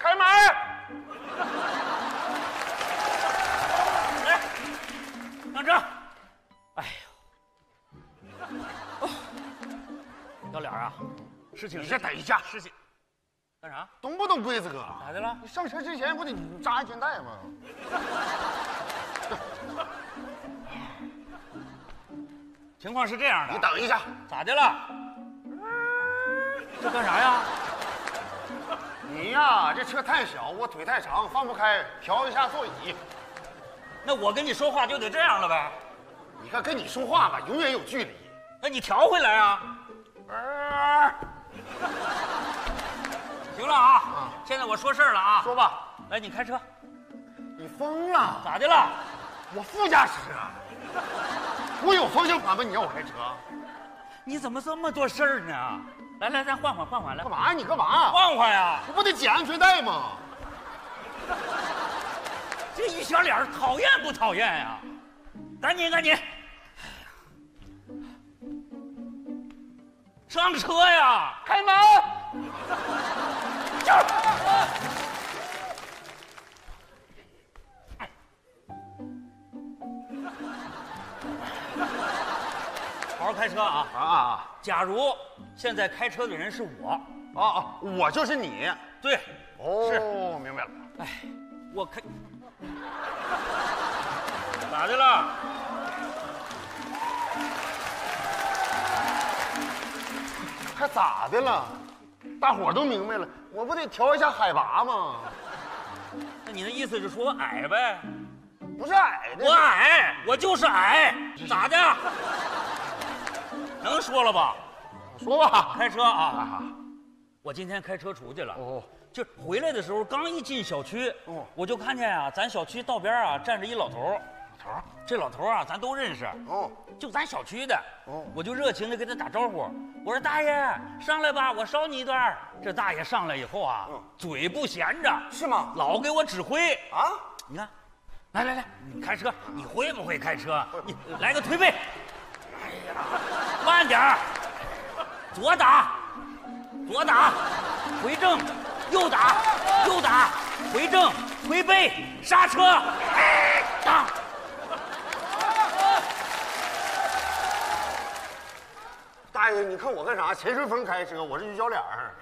开门！ 来，让这。哎呦，小脸啊，事情你先等一下， 事情干啥？ 懂不懂规则？ 咋的了？ 你上车之前不得扎安全带吗？ 情况是这样的， 你等一下， 咋的了？这干啥呀？ 你呀，这车太小，我腿太长，放不开，调一下座椅。 那我跟你说话就得这样了呗？ 你看跟你说话吧，永远有距离。 那你调回来啊！行了啊，现在我说事儿了啊， 说吧， 来，你开车。 你疯了？ 咋的了？ 我副驾驶啊，我有方向盘吗？你让我开车？ 你怎么这么多事儿呢？来来，咱换来。 干嘛呀？你干嘛？ 换呀！ 我不得系安全带吗？ 这一小脸讨厌不讨厌呀？赶紧！上车呀！ 开门！ 好好开车啊！ 啊！ 假如现在开车的人是我， 我就是你。 对， 哦，明白了。 哎，我开，咋的了？ 还咋的了？大伙都明白了，我不得调一下海拔吗？ 那你的意思是说我矮呗？ 不是矮的， 我矮，我就是矮，咋的？能说了吧？ 说吧。 开车啊！我今天开车出去了。 哦， 就回来的时候，刚一进小区，我就看见啊，咱小区道边啊站着一老头。这老头啊，咱都认识。就咱小区的。我就热情的跟他打招呼，我说大爷上来吧，我捎你一段。这大爷上来以后啊，嘴不闲着， 是吗？ 老给我指挥啊！ 你看，来，你开车，你会不会开车？你来个推背。哎呀，慢点儿，左打，回正，右打，回正，推背，刹车，当。 大爷，你看我干啥？钱顺风开车，我是于小脸儿。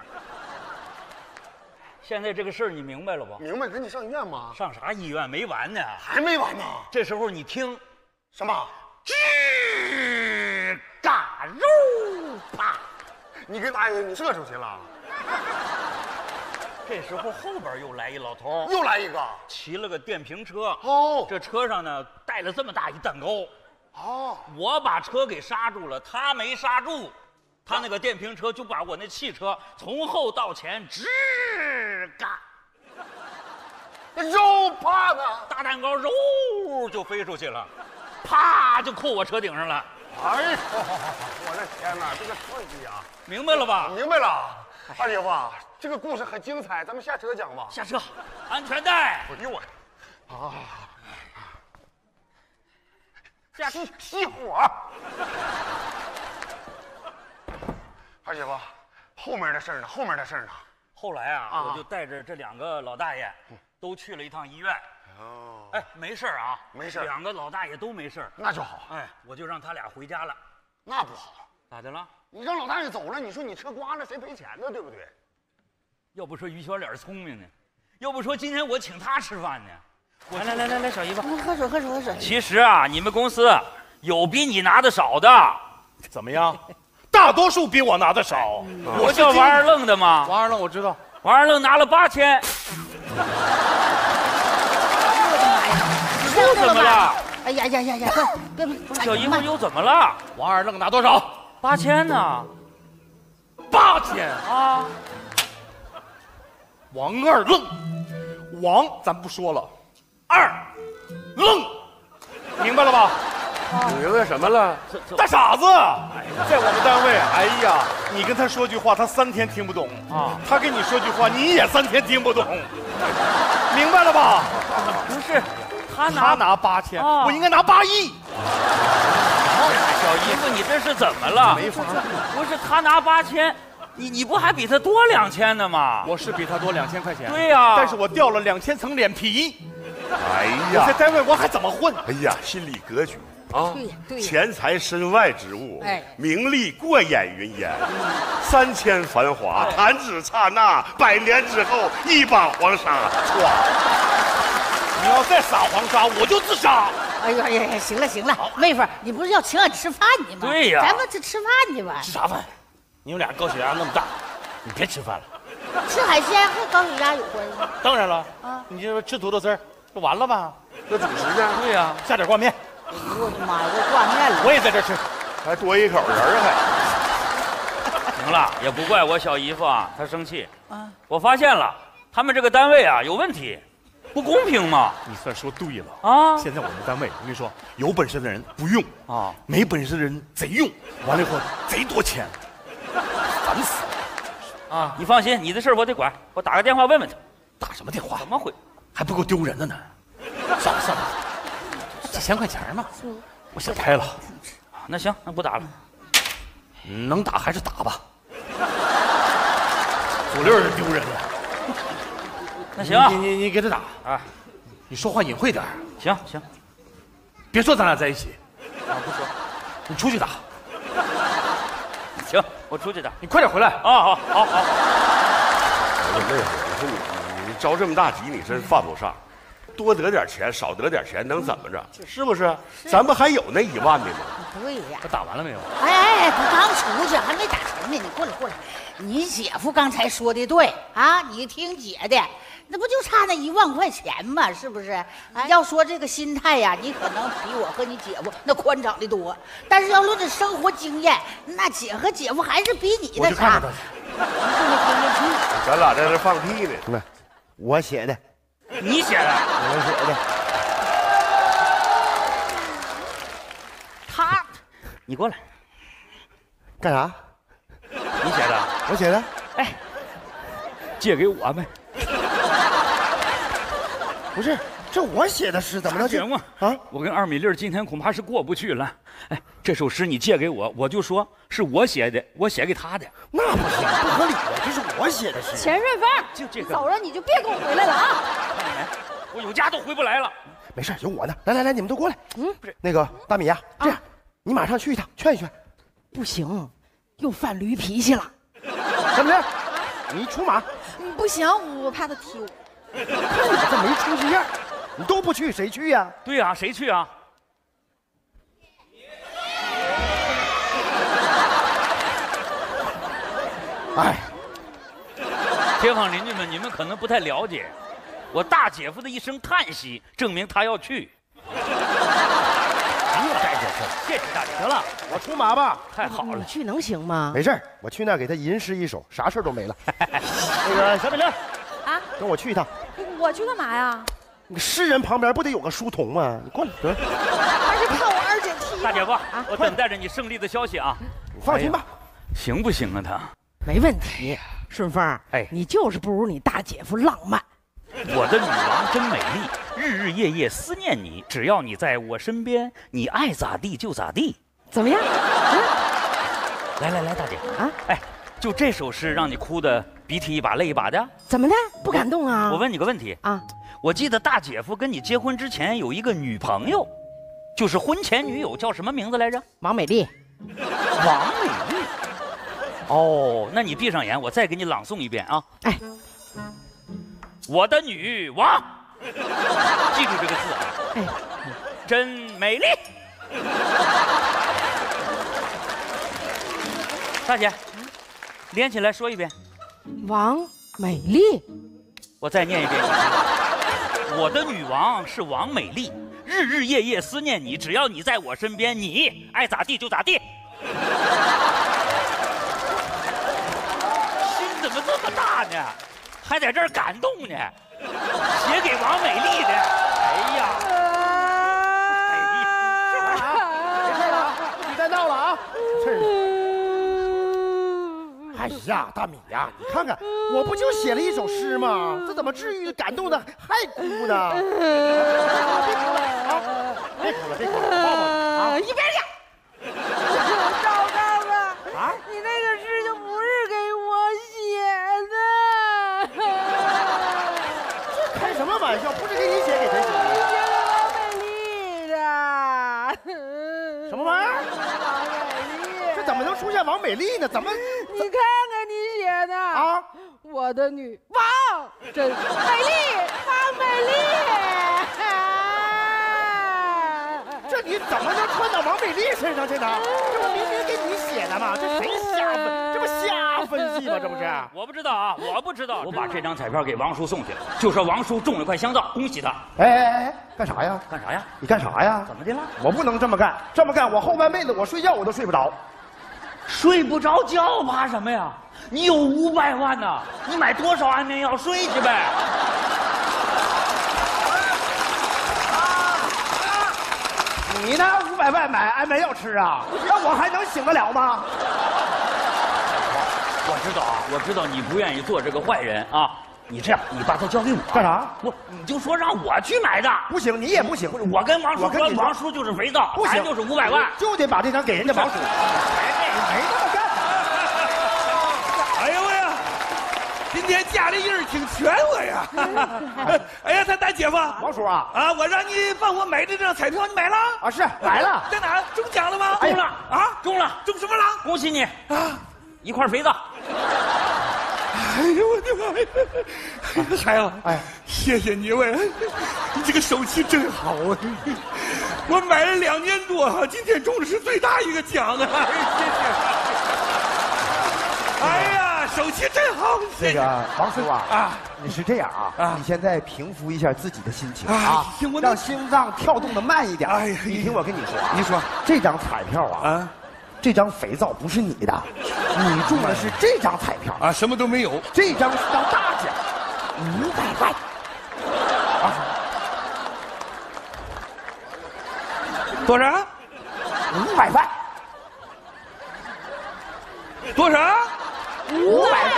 现在这个事儿你明白了不？ 明白，跟你上医院吗？ 上啥医院？没完呢， 还没完呢。 这时候你听， 什么？ 吱嘎肉啪！ 你跟大爷你射出去了？ 这时候后边又来一老头， 又来一个， 骑了个电瓶车。这车上呢带了这么大一蛋糕。我把车给刹住了，他没刹住，他那个电瓶车就把我那汽车从后到前吱嘎， 肉啪呢， 大蛋糕肉就飞出去了，啪就扣我车顶上了。 哎呀，我的天哪，这个刺激啊！ 明白了吧？ 明白了，二姐夫，这个故事很精彩，咱们下车讲吧。 下车，安全带。 哎呦我，熄火！二姐夫，后面的事儿呢？ 后来啊，我就带着这两个老大爷，都去了一趟医院。哎，没事啊， 没事， 两个老大爷都没事， 那就好。 哎，我就让他俩回家了。 那不好， 咋的了？ 你让老大爷走了，你说你车刮了谁赔钱呢？对不对？ 要不说于小脸聪明呢，要不说今天我请他吃饭呢。来，小姨夫， 喝水。 其实啊，你们公司有比你拿的少的。 怎么样？大多数比我拿的少。 我叫王二愣的吗？ 王二愣我知道， 王二愣拿了8000。又怎么了？ 哎呀，别！ 小姨夫又怎么了？ 王二愣拿多少 ？8000呢 ？8000 啊！ 王二愣，王咱不说了，二愣，明白了吧？ 明白什么了？ 大傻子，在我们单位，哎呀，你跟他说句话，他3天听不懂啊；他跟你说句话，你也3天听不懂，明白了吧？ 不是，他拿8000，我应该拿8亿。 小姨夫，你这是怎么了？ 没法， 不是他拿8000， 你不还比他多2000呢吗？ 我是比他多2000块钱。 对呀， 但是我掉了2000层脸皮。 哎我在呀， 单位我还怎么混？ 哎呀，心理格局啊对呀对，呀钱财身外之物， 哎名利过眼云烟，3000繁华，弹指刹那，100年之后一把黄沙，唰！ 你要再撒黄沙，我就自杀。 哎呀呀呀，行了行了，妹夫，你不是要请俺吃饭呢吗？ 对呀咱们这吃饭去吧。 吃啥饭？你们俩高血压那么大，你别吃饭了。 吃海鲜和高血压有关系吗？ 当然了， 啊你就吃土豆丝儿，就完了吧？ 那主食呢？ 对呀， 下点挂面， 哎呦我的妈呀，我挂面了。 我也在这吃。 还多一口人儿行了，也不怪我小姨夫啊，她生气。我发现了，他们这个单位啊有问题，不公平嘛。 你算说对了啊现在我们单位，我跟你说，有本事的人不用啊， 没本事的人贼用，完了以后贼多钱，烦死了。 啊，你放心，你的事儿我得管，我打个电话问问他， 打什么电话？ 怎么回？ 还不够丢人的呢。算了算了，几千块钱嘛，我想开了， 那行，那不打了。 能打还是打吧。左六是丢人了。 那行， 你给他打啊， 你说话隐晦点儿， 行行， 别说咱俩在一起， 啊不说， 你出去打， 行，我出去打。 你快点回来。 啊，好，好，好。 我说妹夫，你说你着这么大急，你真犯不上。多得点钱，少得点钱，能怎么着？是不是？咱不还有那1万的吗？ 对呀。 他打完了没有？ 哎哎哎，他刚出去，还没打成呢。你过来过来，你姐夫刚才说的对啊，你听姐的，那不就差那1万块钱吗？是不是？哎，要说这个心态呀，你可能比我和你姐夫那宽敞的多。但是要论这生活经验，那姐和姐夫还是比你那啥。 咱俩在这放屁呢。 那我写的， 你写的？ 我写的。 他，你过来， 干啥？ 你写的？ 我写的。 哎，借给我呗。 不是，这我写的诗，怎么能行吗？ 啊， 我跟2米粒今天恐怕是过不去了。哎，这首诗你借给我，我就说是我写的，我写给他的。 那不行，不合理的，这是我写的诗。 钱顺风， 就这个走了你就别给我回来了啊！ 看见没？我有家都回不来了。 没事，有我呢。来来来，你们都过来。 不是那个大米呀，这样，你马上去一趟，劝一劝。 不行，又犯驴脾气了。 怎么的？你出马， 不行，我怕他踢我。 看你这没出息样，你都不去，谁去呀？ 对呀，谁去啊？ 哎， 街坊邻居们，你们可能不太了解，我大姐夫的一声叹息，证明他要去。 你带这事， 谢谢大姐。 行了，我出马吧。 太好了你，去能行吗？ 没事，我去那儿给他吟诗一首，啥事儿都没了。那个小美玲， 啊， 跟我去一趟。 我去干嘛呀？ 你诗人旁边不得有个书童吗？你过来，得， 还是怕我二姐踢大姐夫，我等待着你胜利的消息啊！ 你放心吧。 行不行啊他？ 没问题，顺风。 哎你就是不如你大姐夫浪漫。 我的女王真美丽，日日夜夜思念你。只要你在我身边，你爱咋地就咋地。 怎么样？ 来来来，大姐啊， 哎，就这首诗让你哭的鼻涕一把泪一把的。 怎么的？不感动啊？ 我问你个问题啊， 我记得大姐夫跟你结婚之前有一个女朋友，就是婚前女友，叫什么名字来着？ 王美丽。 王美丽。哦，那你闭上眼，我再给你朗诵一遍啊。 哎， 我的女王，记住这个字啊。 哎， 真美丽。大姐，连起来说一遍。 王美丽。 我再念一遍。我的女王是王美丽，日日夜夜思念你，只要你在我身边，你爱咋地就咋地。心怎么这么大呢？还在这儿感动呢？写给王美丽的。哎呀， 没事了啊，不许再闹了啊！事儿。哎呀，大米呀，你看看，我不就写了一首诗吗？这怎么至于感动的还哭呢？别哭了啊！别哭了，别哭了，抱抱你啊！ 一边去！ 赵刚啊， 啊， 你那个诗就不是给我什么玩笑？不是给你写，给谁写？ 王美丽的。 什么玩意儿？ 王美丽， 这怎么能出现王美丽呢？怎么？ 你看看你写的啊！ 我的女王真美丽，王美丽。 这你怎么能穿到王美丽身上去呢？这不明明给你写的吗？这谁瞎分？这不瞎分析吗？这不是？ 我不知道啊，我不知道。我把这张彩票给王叔送去了，就说王叔中了块香皂，恭喜他。 哎，干啥呀？ 干啥呀？ 你干啥呀？ 怎么的了？ 我不能这么干，这么干我后半辈子我睡觉我都睡不着。 睡不着觉怕什么呀？你有500万呢，你买多少安眠药睡去呗。 你呢？500万买安眠药吃啊？那我还能醒得了吗？ 我知道啊，我知道你不愿意做这个坏人啊。你这样，你把它交给我干啥？ 你就说让我去买的。 不行，你也不行。 我跟王叔说，王叔就是肥皂， 不行， 咱就是500万， 就得把这张给人家王叔。没这么干。 哎呦喂呀，今天家里人挺全我呀。哎呀，咱姐夫， 王叔啊， 我让你帮我买这张彩票，你买了？ 啊，是买了。 在哪儿？中奖了吗？ 中了啊， 中了， 中什么了？ 恭喜你啊 ！1块肥皂。 哎呦我的妈呀！孩子，谢谢你喂，你这个手气真好啊！我买了2年多，今天中的是最大一个奖啊！谢谢。哎呀，手气真好！ 那个王叔啊，你是这样啊，你现在平复一下自己的心情啊，让心脏跳动的慢一点。哎呀，你听我跟你说啊， 你说这张彩票啊，这张肥皂不是你的，你中的是这张彩票啊，什么都没有。 这张是张大奖，500万。 多少 ？500万。 多少 ？500万。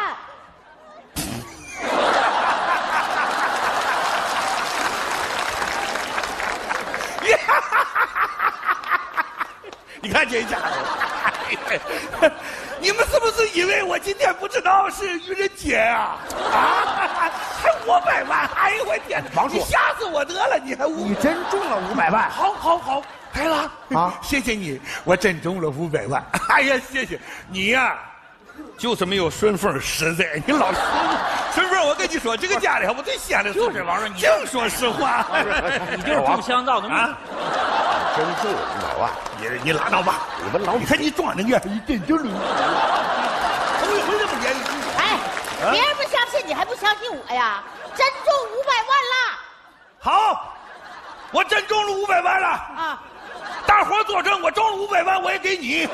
你看这家伙，你们是不是以为我今天不知道是愚人节啊？还500万！哎呦我天！ 王叔， 你吓死我得了！你还你真中了500万？ 好，开了啊！谢谢你，我真中了500万！哎呀，谢谢你呀，就是没有顺风实在。你老顺风，我跟你说，这个家里我最闲的就是王叔，你净说实话， 你就是中香皂的啊！ 真中了500万， 你拉倒吧！ 你们老， 你看你装那个，你真中了。头一回这么年轻。 哎，别人不相信你，还不相信我呀？真中500万了！ 好，我真中了500万了啊！大伙作证，我中了500万，我也给你。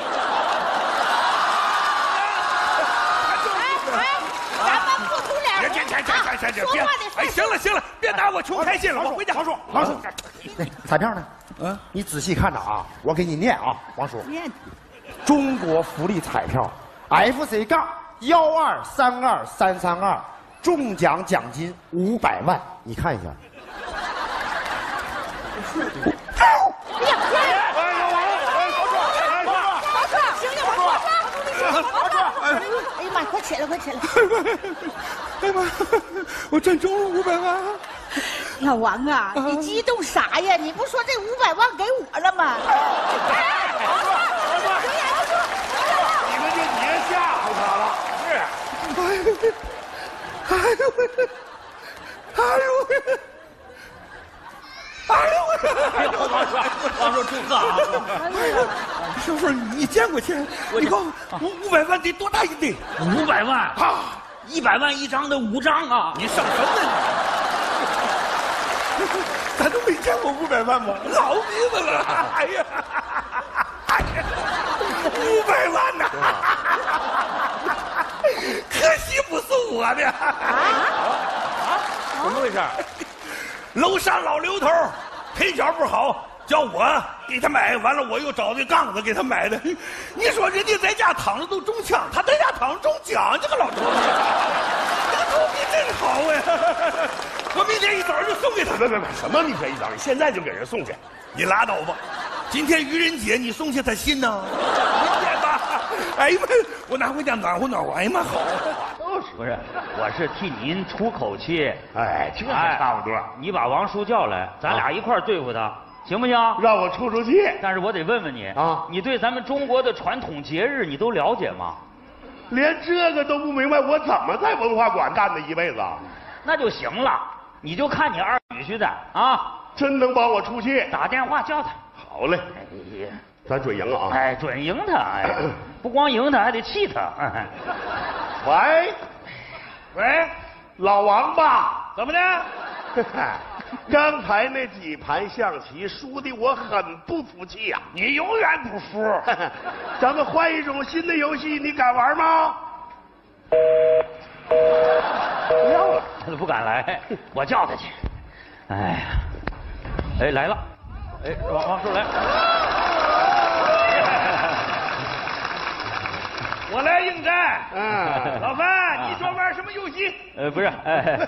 咱们不出脸。 行，别，哎，行了，别拿我穷开心了，我回家。 王叔，彩票呢？你仔细看着啊，我给你念啊，王叔。 念。 中国福利彩票 FC-1232332，中奖奖金500万，你看一下。 哎呀妈，快起来！ 哎呀妈，我真中了500万！ 老王啊，你激动啥呀？你不说这500万给我了吗？ 你们就别吓唬他了。 是。 王叔祝贺啊！ 小凤，你见过钱？你告诉我，500万得多大一堆 ？500万啊！100万1张的5张啊！ 你上什么呢？咱都没见过500万吗？老鼻子了！哎呀，500万呐！可惜不是我的。 怎么回事？ 楼上老刘头腿脚不好，叫我给他买，完了我又找这杠子给他买的。你说人家在家躺着都中枪，他在家躺着中奖，这个老头子，这个头皮真好呀！我明天一早就送给他。 别，什么明天一早？你现在就给人送去？ 你拉倒吧！今天愚人节，你送下他信呢？明天吧。哎呀妈，我拿回家暖和暖和。哎呀妈，好。 不是，我是替您出口气。 哎，这还差不多。 你把王叔叫来，咱俩一块儿对付他，行不行？ 让我出出气。 但是我得问问你啊， 你对咱们中国的传统节日你都了解吗？ 连这个都不明白，我怎么在文化馆干的一辈子？ 那就行了，你就看你二女婿的啊。 真能帮我出气？ 打电话叫他。 好嘞， 哎呀， 咱准赢啊！ 哎，准赢他，哎，不光赢他，还得气他。哎喂， 喂， 老王吧？ 怎么的？ 刚才那几盘象棋输的我很不服气呀！ 你永远不服。 咱们换一种新的游戏，你敢玩吗？不要了， 他都不敢来，我叫他去。哎呀，哎来了，哎王叔来。 我来应战。老范，你说玩什么游戏？ 不是，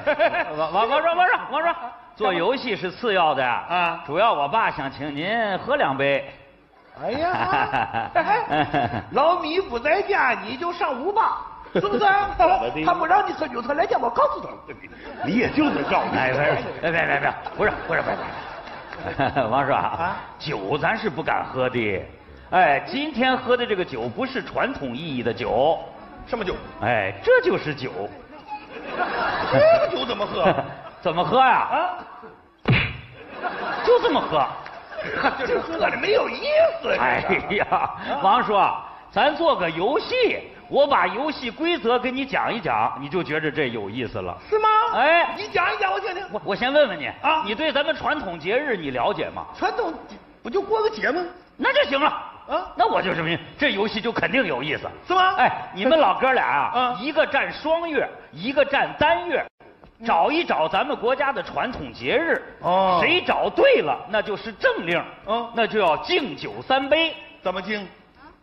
王叔，做游戏是次要的啊，主要我爸想请您喝2杯。 哎呀，老米不在家，你就上舞吧，是不是？他不让你喝酒，他来家我告诉他。 你也就得告诉哎，别，不是，王叔啊，酒咱是不敢喝的。哎，今天喝的这个酒不是传统意义的酒。 什么酒？ 哎，这就是酒。 这个酒怎么喝？ 怎么喝呀？ 啊， 就这么喝。 这喝的没有意思。 哎呀，王叔，咱做个游戏，我把游戏规则给你讲一讲，你就觉着这有意思了， 是吗？ 哎， 你讲一讲我听听。 我先问问你啊， 你对咱们传统节日你了解吗？ 传统不就过个节吗？ 那就行了。 啊， 那我就证明这游戏就肯定有意思， 是吗？ 哎，你们老哥俩啊，一个占双月，一个占单月，找一找咱们国家的传统节日，谁找对了，那就是正令，那就要敬酒3杯。 怎么敬？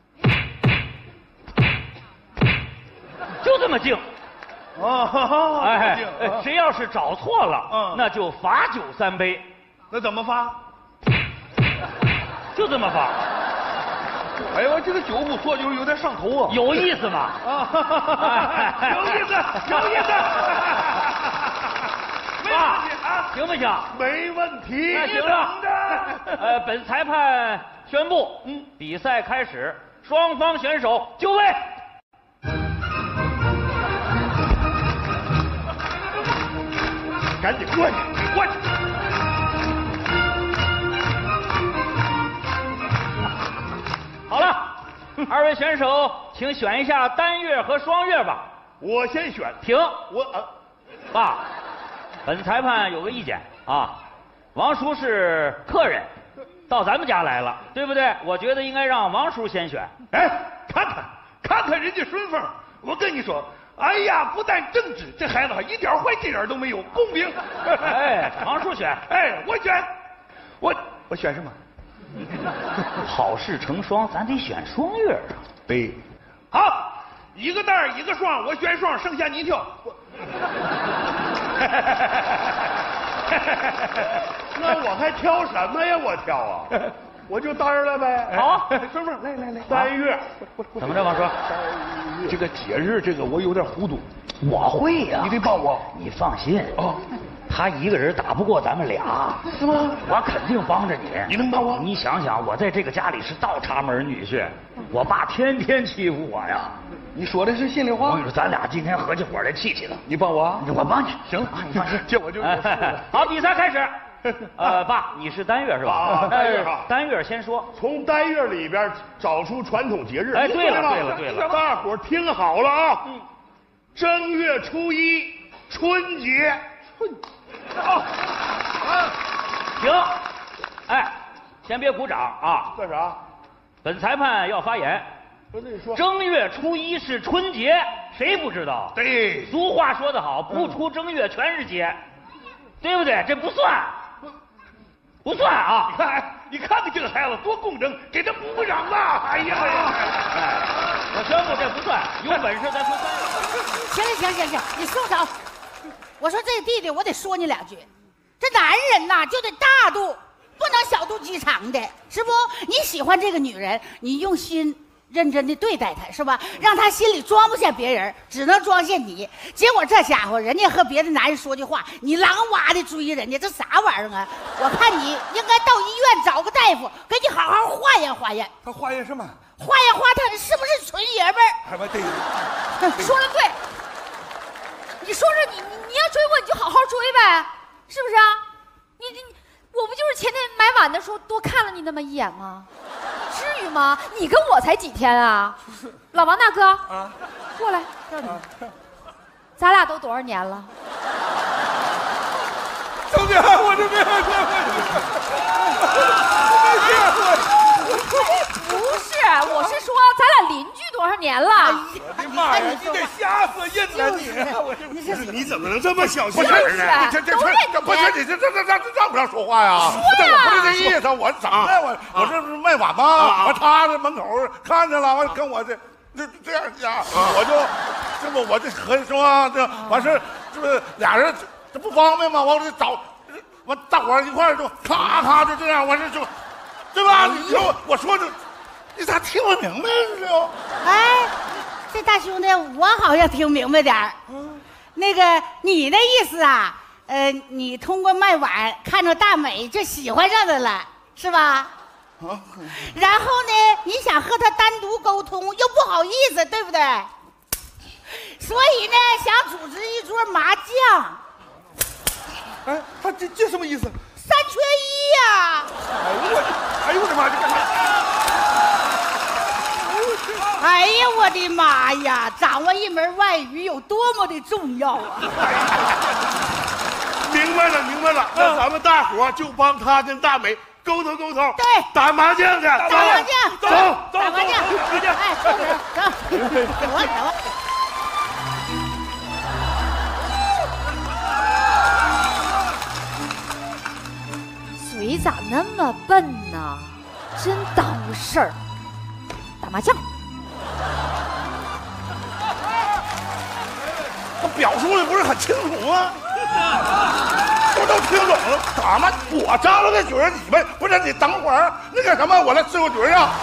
就这么敬。 哎， 谁要是找错了，那就罚酒3杯。 那怎么罚？ 就这么罚。 哎呦，这个酒不错，就是有点上头啊。 有意思吗？ 有意思。没问题啊， 行不行？ 没问题。 那行了。本裁判宣布，比赛开始，双方选手就位。 赶紧过去，过去。 好了，2位选手，请选一下单月和双月吧。 我先选。 停。 我爸，本裁判有个意见啊，王叔是客人，到咱们家来了，对不对？我觉得应该让王叔先选。 哎，看看人家顺风，我跟你说，哎呀，不但正直，这孩子一点坏心眼都没有，公平。 哎，王叔选。 哎，我选，我选什么？ 好事成双，咱得选双月啊。 对，好，一个单一个双，我选双，剩下你挑。 那我还挑什么呀？我挑啊，我就单了呗。 好， 顺风，来， 单月。 怎么着，王叔？ 这个节日，这个我有点糊涂。 我会呀， 你得帮我。 你放心哦， 他一个人打不过咱们俩， 是吗？ 我肯定帮着你。 你能帮我？ 你想想，我在这个家里是倒插门女婿，我爸天天欺负我呀。 你说的是心里话。 我跟你说，咱俩今天合起伙来气气他。 你帮我？ 我帮你。 行了， 你放心， 这我就有数了。 好，比赛开始。爸，你是单月是吧？ 啊，单月好。 单月先说。 从单月里边找出传统节日。 哎，对了， 大伙儿听好了啊！正月初1，春节。 行。哎，先别鼓掌啊！ 干啥？ 本裁判要发言。 不是你说。 正月初1是春节，谁不知道？ 对， 俗话说得好，不出正月全是节，对不对？这不算，不算啊！ 你看看这个孩子多公正，给他鼓掌吧！哎呀， 我宣布这不算，有本事再说3月。 行，你松手。我说这弟弟，我得说你2句。这男人呐，就得大度，不能小肚鸡肠的，是不？你喜欢这个女人，你用心认真的对待他，是吧？让他心里装不下别人，只能装下你。结果这家伙，人家和别的男人说句话，你狼哇的追人家，这啥玩意儿啊？我看你应该到医院找个大夫，给你好好化验化验。 他化验什么？ 化验他是不是纯爷们儿？ 还完对， 说的对。你说说你要追我，你就好好追呗，是不是啊？我不就是前天买碗的时候多看了你那么一眼吗？至于吗？你跟我才几天啊？老王大哥啊，过来，咱俩都多少年了？ 兄弟，我这边不是，我是说咱俩邻居多少年了？ 我的妈呀！你得吓死人了你！你怎么能这么小心眼呢？这不是你这让不让说话呀？不是这意思，我咋的？我这不是卖碗吗？完他在门口看见了，完跟我这样呀，我就这不我这合计说这完事这不俩人这不方便吗？完我就找完大伙一块就咔咔就这样，完事就对吧？你说我说这。你咋听不明白呢？ 哎，这大兄弟，我好像听明白点儿。那个你的意思啊，你通过卖碗看着大美就喜欢上她了，是吧？然后呢，你想和她单独沟通，又不好意思，对不对？所以呢，想组织一桌麻将。 哎，他这什么意思？3 缺1呀！ 哎呦我的妈！这干啥？ 哎呀，我的妈呀！掌握一门外语有多么的重要啊！ 明白了，那咱们大伙就帮他跟大美沟通。 对， 打麻将去， 打麻将， 走， 打麻将，哎，走。 嘴咋那么笨呢？真耽误事儿。打麻将。 他表述的不是很清楚吗？我都听懂了，打麻我张罗的局，你们不是你等会儿那个什么，我来伺候局啊！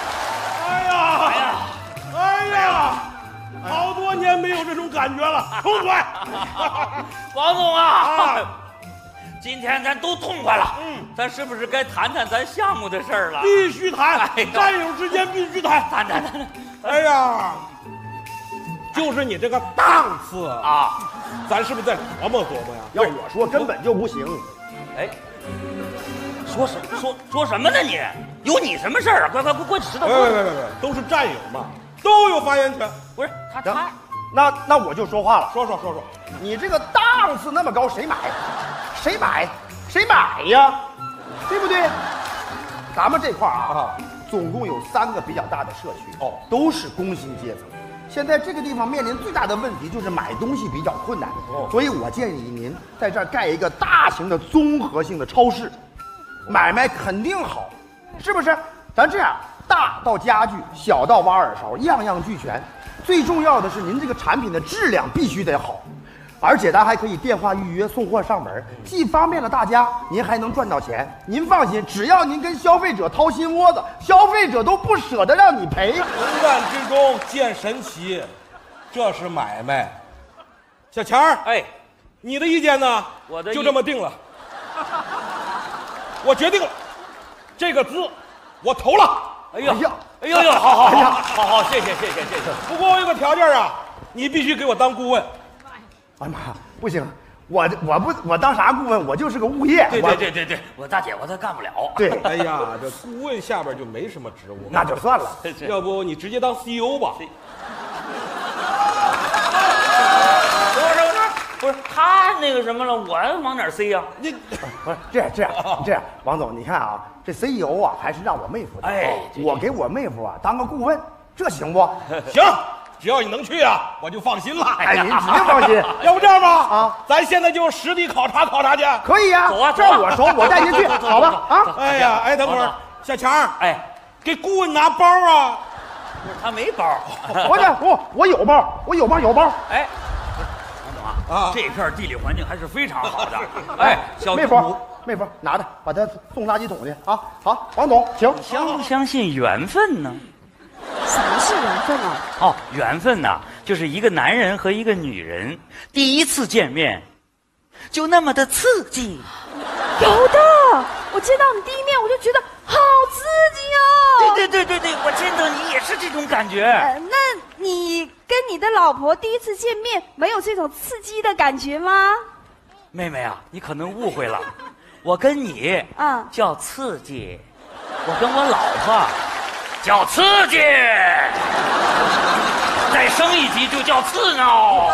哎呀，好多年没有这种感觉了，痛快！ 王总啊，今天咱都痛快了，咱是不是该谈谈咱项目的事儿了？ 必须谈，战友之间必须谈。 谈。 哎呀，就是你这个档次啊， 咱是不是再琢磨琢磨呀？ 要我说，根本就不行。 哎，说什么呢你？有你什么事儿啊？快过去石头。 别，都是战友嘛，都有发言权。 不是他， 那我就说话了。 说， 你这个档次那么高，谁买？谁买呀？对不对？咱们这块儿啊，总共有3个比较大的社区，都是工薪阶层。现在这个地方面临最大的问题就是买东西比较困难，所以我建议您在这儿盖一个大型的综合性的超市，买卖肯定好，是不是？咱这样，大到家具，小到挖耳勺，样样俱全。最重要的是您这个产品的质量必须得好，而且咱还可以电话预约送货上门，既方便了大家，您还能赚到钱。您放心，只要您跟消费者掏心窝子，消费者都不舍得让你赔。 人干之中见神奇，这是买卖。小强儿， 哎， 你的意见呢？ 我的就这么定了。我决定了，这个资我投了。 哎呦，好，谢谢。 不过我有个条件啊，你必须给我当顾问。 哎妈，不行，我当啥顾问？我就是个物业。 对，我大姐我这干不了。 对， 哎呀，这顾问下边就没什么职务， 那就算了。 要不你直接当 CEO 吧？ 不是他那个什么了，我往哪塞呀？ 你不是这样，王总，你看啊，这 CEO 啊还是让我妹夫的。 哎， 我给我妹夫啊当个顾问，这行不？ 行。只要你能去啊，我就放心了。 哎，您指定放心。 要不这样吧， 啊， 咱现在就实地考察去。 可以呀， 走啊， 这我熟，我带您去，好吧？啊， 哎呀，哎，等会儿，小强， 哎， 给顾问拿包啊。 他没包。 我有包，有包。 哎，王总啊，这片地理环境还是非常好的。哎，小妹夫，拿着，把他送垃圾桶去啊。好，王总，请。 相不相信缘分呢？ 什么是缘分啊？ 哦，缘分呐，就是一个男人和一个女人第一次见面，就那么的刺激。 有的，我见到你第一面我就觉得好刺激哦。 对，我见到你也是这种感觉。 那你跟你的老婆第一次见面没有这种刺激的感觉吗？ 妹妹啊，你可能误会了，我跟你叫刺激，我跟我老婆叫刺激，再升一级就叫刺挠。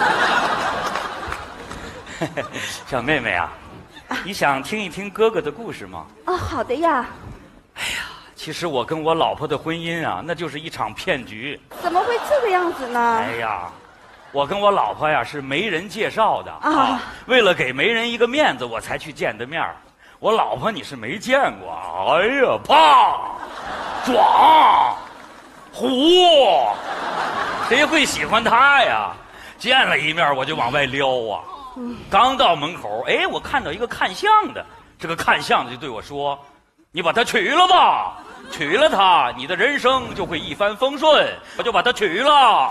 小妹妹啊，你想听一听哥哥的故事吗？ 好的呀。 其实我跟我老婆的婚姻啊，那就是一场骗局。 怎么会这个样子呢？ 哎呀，我跟我老婆呀是媒人介绍的啊，为了给媒人一个面子，我才去见的面。我老婆你是没见过，哎呀，胖、壮、虎，谁会喜欢她呀？见了一面我就往外撩啊。刚到门口，哎，我看到一个看相的，这个看相的就对我说：“你把她娶了吧。”娶了她，你的人生就会一帆风顺。我就把她娶了。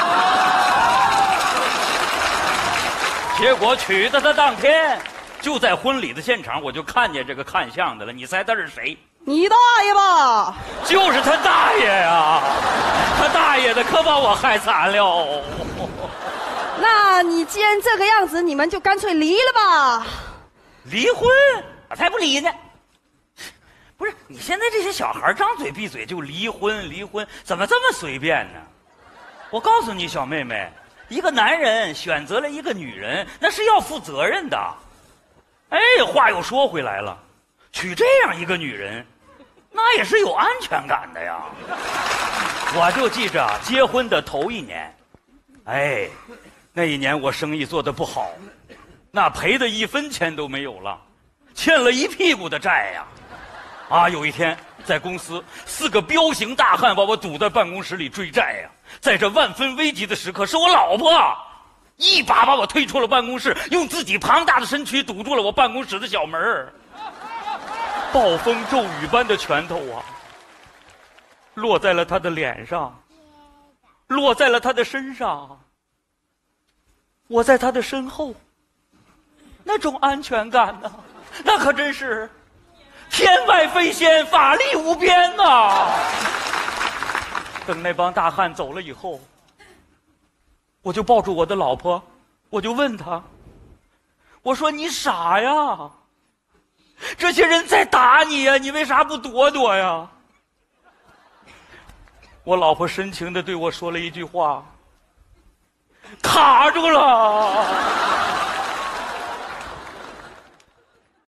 结果娶的她当天，就在婚礼的现场，我就看见这个看相的了。你猜他是谁？ 你大爷吧！ 就是他大爷呀！他大爷的可把我害惨了。 那你既然这个样子，你们就干脆离了吧。 离婚？我才不离呢！不是，你现在这些小孩张嘴闭嘴就离婚，离婚，怎么这么随便呢？我告诉你，小妹妹，一个男人选择了一个女人，那是要负责任的。哎，话又说回来了，娶这样一个女人，那也是有安全感的呀。我就记着结婚的头一年，哎，那一年我生意做得不好，那赔的1分钱都没有了，欠了一屁股的债呀。有一天在公司，4个彪形大汉把我堵在办公室里追债呀。在这万分危急的时刻，是我老婆一把把我推出了办公室，用自己庞大的身躯堵住了我办公室的小门。暴风骤雨般的拳头落在了他的脸上，落在了他的身上。我在他的身后，那种安全感呢，那可真是天外飞仙，法力无边呐！等那帮大汉走了以后，我就抱住我的老婆，我就问她，我说你傻呀，这些人在打你呀，你为啥不躲躲呀？我老婆深情地对我说了一句话，卡住了。